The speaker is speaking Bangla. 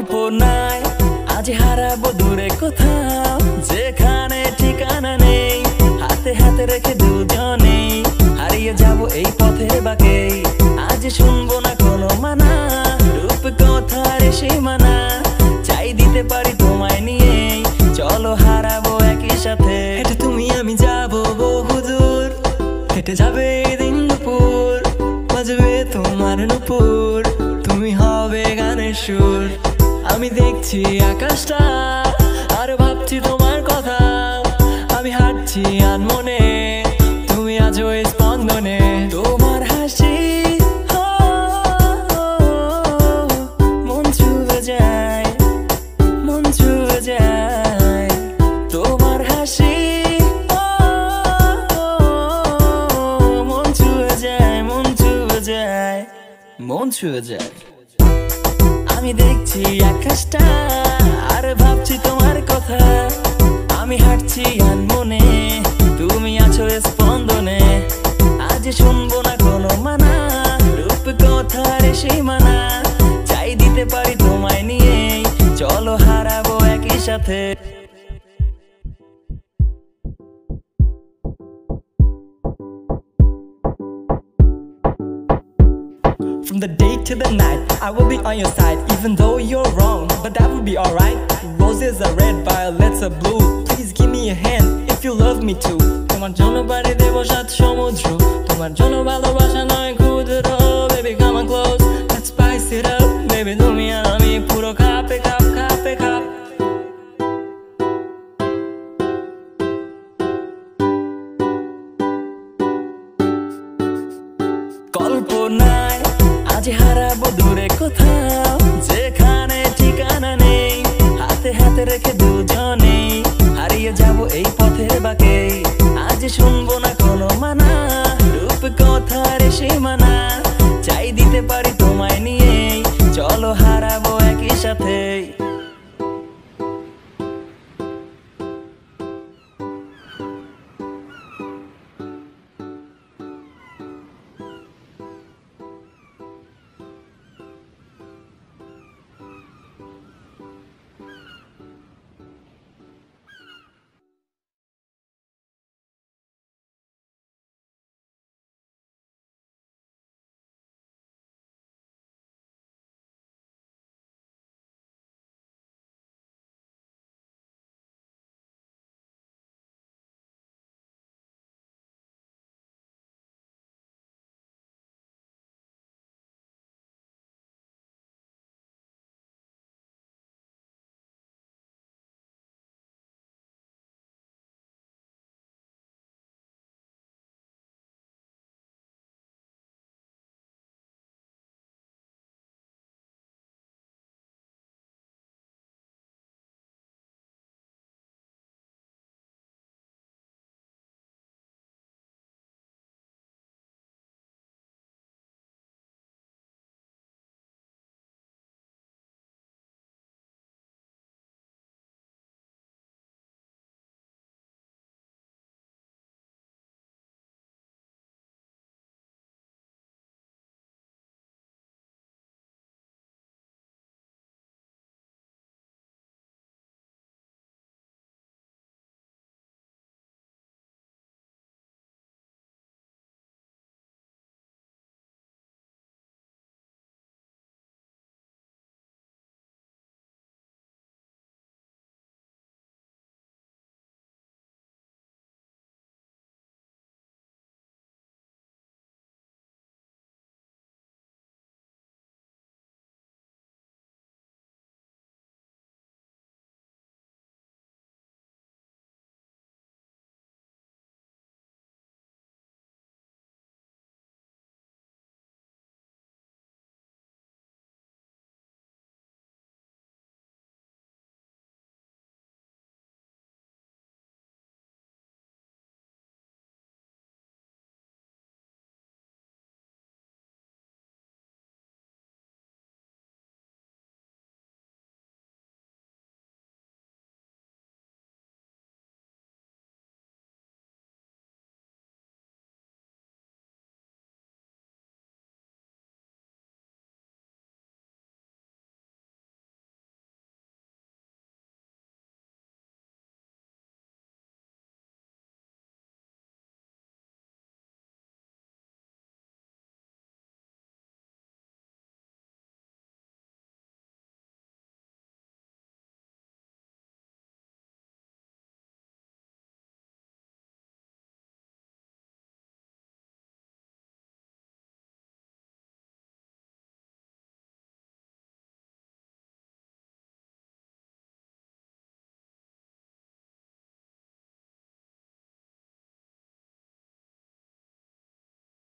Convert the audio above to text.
কল্পনায় আজ হারাবো দূরে কোথাও, যেখানে ঠিকানা নেই, হাতে হাতে রেখে দুজনেই হারিয়ে যাব এই পথের বাঁকে। আজ শুনবো না কোনো মানা, রূপ কথার সীমানা, চাই দিতে পারি তোমায় নিয়ে, চলো হারাবো একই সাথে। হেঁটে তুমি আমি যাবো বহুদূর, হেঁটে যাবে দিন দুপুর, বাজবে তোমার নুপুর, তুমি হবে গানের সুর। আমি দেখছি আকাশটা আর ভাবছি তোমার কথা, আমি হাঁটছি আনমনে, তুমি আজ ওই স্পন্দনে। তোমার হাসি মন ছুঁয়ে যায়, মন ছুঁয়ে যায়। তোমার হাসি মন ছুঁয়ে যায়, মন ছুঁয়ে যায়, মন ছুঁয়ে যায়। আমি দেখছি আকাশটা আর ভাবছি তোমার কথা, আমি হাঁটছি আনমনে, তুমি আছো স্পন্দনে। আজ শুনবো না কোনো মানা, রূপ কথার সীমানা, চাই দিতে পারি তোমায় নিয়ে, চলো হারাবো একই সাথে। From the day to the night, I will be on your side, even though you're wrong, but that will be alright. Roses are red, violets are blue. Please give me a hand if you love me too. তোমার জন্য পাড়ি দেবো সাত সমুদ্র, তোমার জন্য ভালোবাসা নয় ক্ষুদ্র। Baby come on close, let's spice it up. Baby তুমি আর আমি পুরো কাপে কাপ, কাপে কাপ। কল্পনায় আজ হারাবো দূরে কোথাও, যেখানে ঠিকানা নেই, হাতে হাতে রেখে